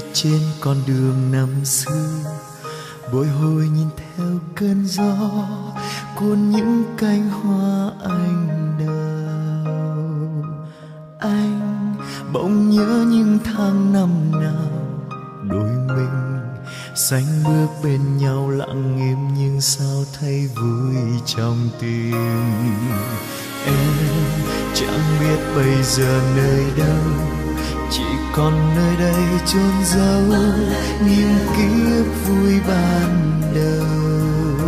trên con đường năm xưa, bồi hồi nhìn theo cơn gió cuốn những cánh hoa anh đào. Anh bỗng nhớ những tháng năm nào đôi mình sánh bước bên nhau lặng im, nhưng sao thấy vui trong tim. Em chẳng biết bây giờ nơi đâu, chỉ còn nơi đây chôn giấu những ký ức vui ban đầu.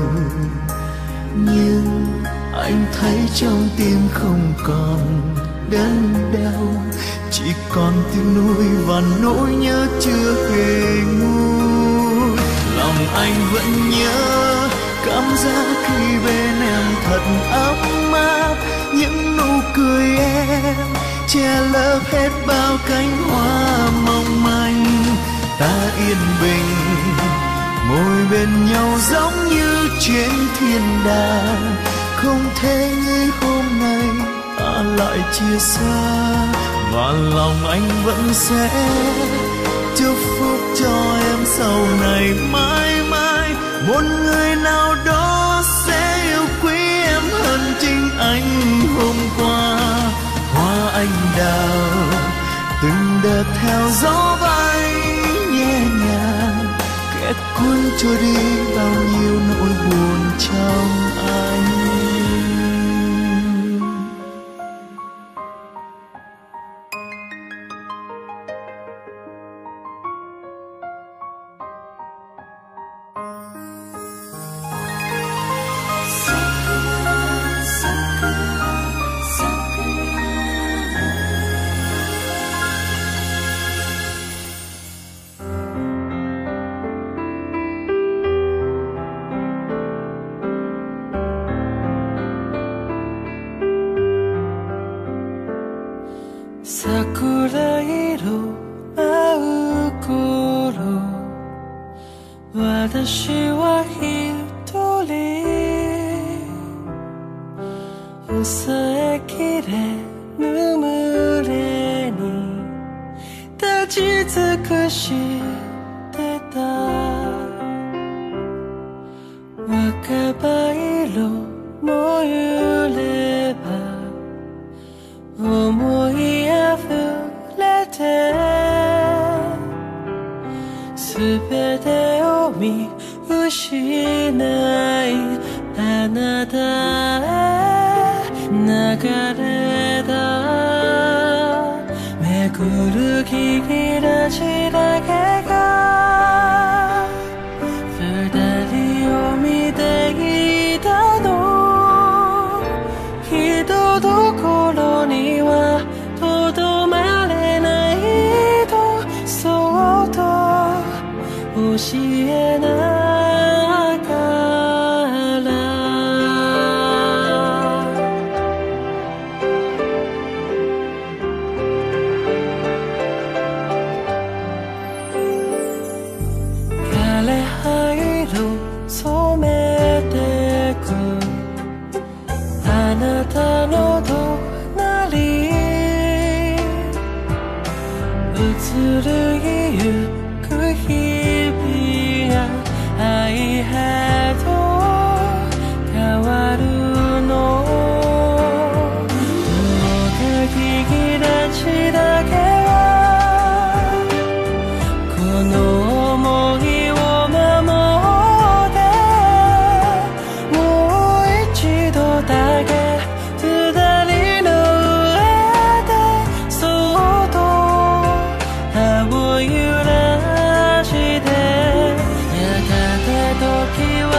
Nhưng anh thấy trong tim không còn đớn đau, chỉ còn tiếng nuối và nỗi nhớ chưa hề nguôi. Lòng anh vẫn nhớ cảm giác khi bên em thật ấm áp, những nụ cười em che lấp hết bao cánh hoa mong manh. Ta yên bình ngồi bên nhau giống như trên thiên đàng, không thể như hôm nay ta lại chia xa. Và lòng anh vẫn sẽ chúc phúc cho em sau này mãi mãi, một người nào đó sẽ yêu quý em hơn chính anh hôm qua. Hoa anh đào từng đợt theo gió bay nhẹ nhàng, kẻ cuốn trôi đi bao nhiêu nỗi buồn trong anh. 時は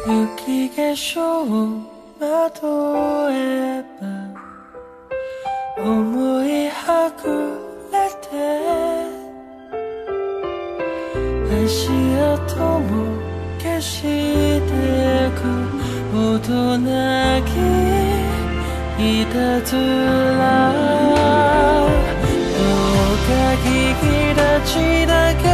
雪化粧をまとえば思いはぐれて足跡も消してくほどなきいたずらどうか聞き立ちだけ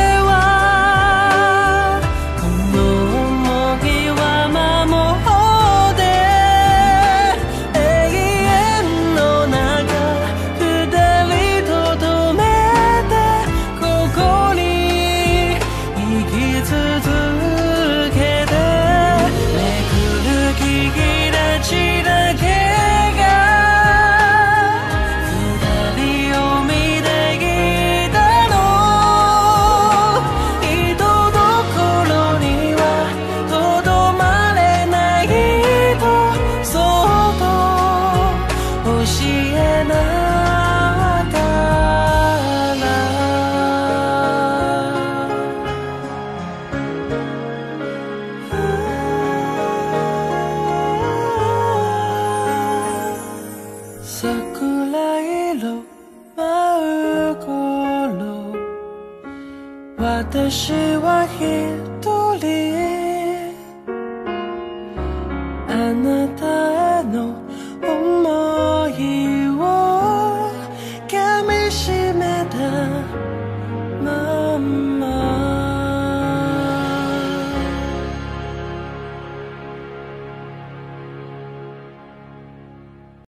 はこの想いは守って永遠の中二人とどめてここに生き続けてめくる聞き立ちだけ桜色舞う頃私は一人あなたへの想い